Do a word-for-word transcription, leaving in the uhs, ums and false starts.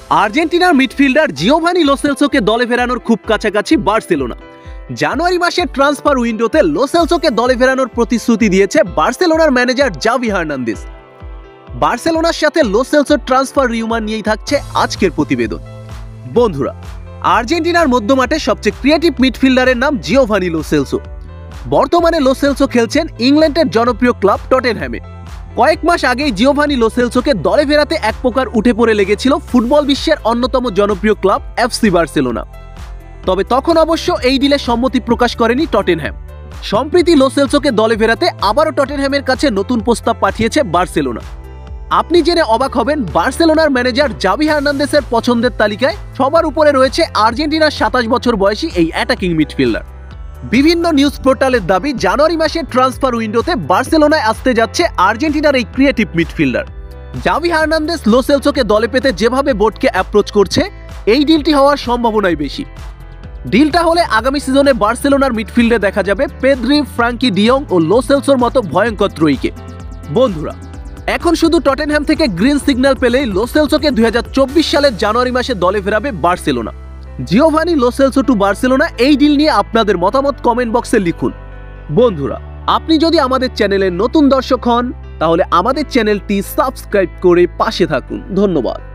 আর্জেন্টিনার midfielder Giovani Lo সেলসোকে দলে ফেরানোর খুব কাছাকাছি বার্সেলোনা। জানুয়ারি মাসের ট্রান্সফার উইন্ডোতে লো সেলসোকে দলে ফেরানোর প্রতিশ্রুতি দিয়েছে বার্সেলোনার ম্যানেজার জাভি হার্নান্দেজ। বার্সেলোনার সাথে লো সেলসোর ট্রান্সফার রিউমার নিয়েই থাকছে আজকের প্রতিবেদন। বন্ধুরা, আর্জেন্টিনার মধ্যমাঠে সবচেয়ে ক্রিয়েটিভ মিডফিল্ডারের নাম জিওভানি লো সেলসো। বর্তমানে লো সেলসো খেলছেন ইংল্যান্ডের জনপ্রিয় ক্লাব টটেনহ্যামে। কয়েক মাস আগেই জিওভানি লো সেলসোকে দলে ফেরাতে এক প্রকার উঠে পড়ে লেগেছিল ফুটবল বিশ্বের অন্যতম জনপ্রিয় ক্লাব এফসি বার্সেলোনা। তবে তখন অবশ্য এই ডিলে সম্মতি প্রকাশ করেনি টটেনহ্যাম। সম্প্রতি লো সেলসোকে দলে ফেরাতে আবারও টটেনহ্যামের কাছে নতুন প্রস্তাব পাঠিয়েছে বার্সেলোনা। আপনি জেনে অবাক হবেন, বার্সেলোনার ম্যানেজার জাভি হার্নান্দেজের পছন্দের তালিকায় সবার উপরে রয়েছে আর্জেন্টিনার সাতাশ বছর বয়সী এই অ্যাটাকিং মিডফিল্ডার। বিভিন্ন নিউজ পোর্টালের দাবি, জানুয়ারি মাসের ট্রান্সফার উইন্ডোতে বার্সেলোনায় আসতে যাচ্ছে আর্জেন্টিনার এই creative midfielder. Xavi Hernandez Lo সেলসোকে দলে পেতে যেভাবে বোর্ডকে অ্যাপ্রোচ করছে, এই ডিলটি হওয়ার সম্ভাবনাই বেশি। ডিলটা হলে আগামী সিজনে বার্সেলোনার মিডফিল্ডে দেখা যাবে পেদ্রি, ফ্রাঙ্কি ডিয়ং ও লো সেলসোর মতো ভয়ঙ্কর ত্রয়ীকে। বন্ধুরা, এখন শুধু টটেনহ্যাম থেকে গ্রিন সিগন্যাল পেলেই লো সেলসোকে দুই হাজার চব্বিশ সালের জানুয়ারি মাসে দলে ফেরাবে Barcelona. Giovani Lo Celso to Barcelona, এই ডিল নিয়ে আপনাদের মতামত কমেন্ট বক্সে লিখুন। বন্ধুরা, আপনি যদি আমাদের চ্যানেলের নতুন দর্শক হন, তাহলে আমাদের চ্যানেলটি সাবস্ক্রাইব করে পাশে থাকুন। ধন্যবাদ।